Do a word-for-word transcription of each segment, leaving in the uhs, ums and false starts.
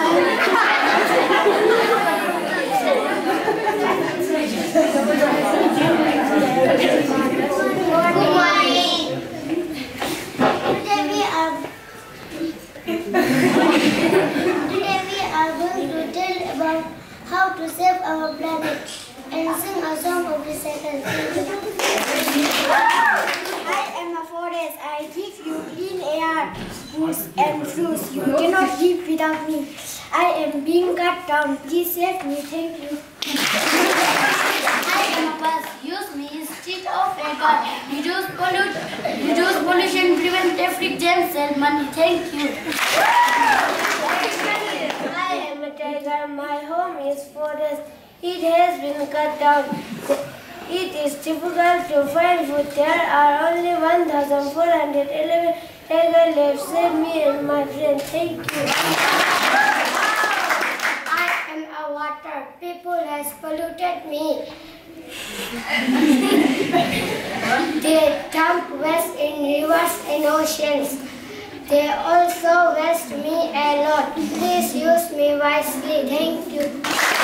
How to save our planet and sing a song of recycle. I am a forest. I give you clean air, books and fruits. You cannot live without me. I am being cut down. Please save me. Thank you. I am a bus. Use me instead of a car. Reduce pollute, reduce pollution, prevent traffic jams, save money. Thank you. Tiger, my home is forest. It has been cut down. It is difficult to find food. There are only one thousand four hundred eleven tigers left. Save me and my friend. Thank you. I am a water. People has polluted me. They dump waste in rivers and oceans. They also waste me a lot. Please use me wisely. Thank you.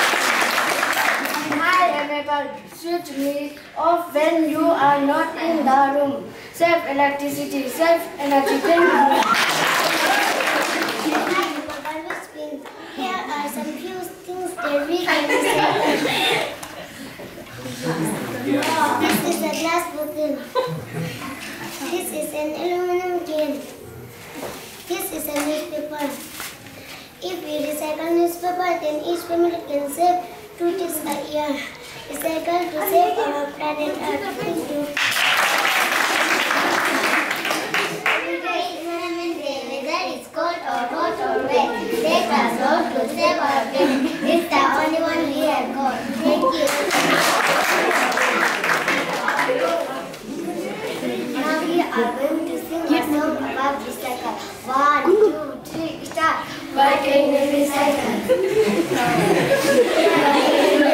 Hi, Rebecca. Switch me off when you are not in the room. Save electricity. Save energy. Thank you. Here are some few things that we can say. This is a glass bottle. This is an aluminum can. This is a newspaper. If we recycle newspaper, then each family can save two days a year. Recycle to save our planet Earth. Thank you. Today Environment Day, whether it's cold or hot or wet, take us all to save our planet. It's the only one we have got. Thank you. Now we are going to sing a song about recycle. One, two, three, start. Why can't we recycle?